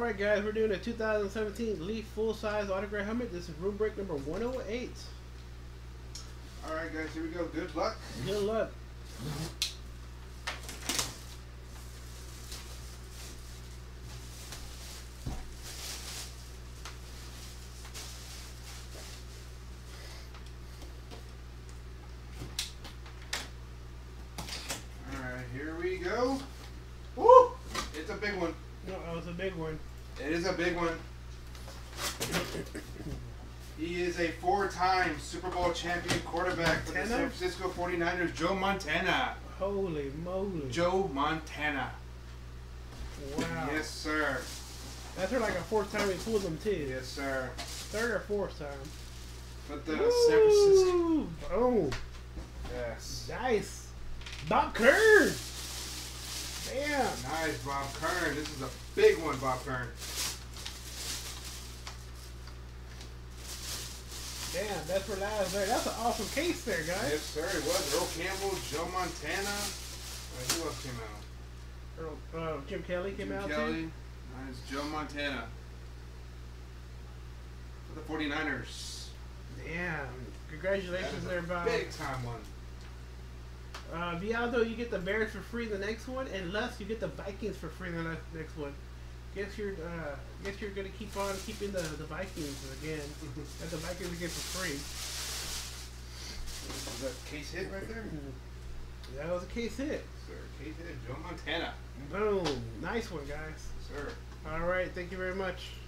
Alright guys, we're doing a 2017 Leaf full-size autograph helmet. This is room break number 108. Alright guys, here we go. Good luck. Good luck. Alright, here we go. Woo! It's a big one. No, that was a big one. It is a big one. He is a four-time Super Bowl champion quarterback for the San Francisco 49ers, Joe Montana. Holy moly. Joe Montana. Wow. Yes, sir. That's like a fourth time we pulled them too. Yes, sir. Third or fourth time. But the San Francisco. Oh. Yes. Nice. Bob Kern. Damn. Nice, Bob Kern. This is a big one, Bob Kern. Damn, that's for last there. That's an awesome case there, guys. Yes, sir. It was. Earl Campbell, Joe Montana. Who else came out? Jim Kelly came out Kelly. too. Nice. Joe Montana. For the 49ers. Damn. Congratulations there, Bob. Big time one. Vialdo, you get the Bears for free in the next one, and Les, you get the Vikings for free in the next one. Guess you're gonna keep on keeping the Vikings again. And the Vikings again for free. Is that case hit right there? That was a case hit. Sir, case hit. Joe Montana. Boom. Nice one, guys. Sir. All right. Thank you very much.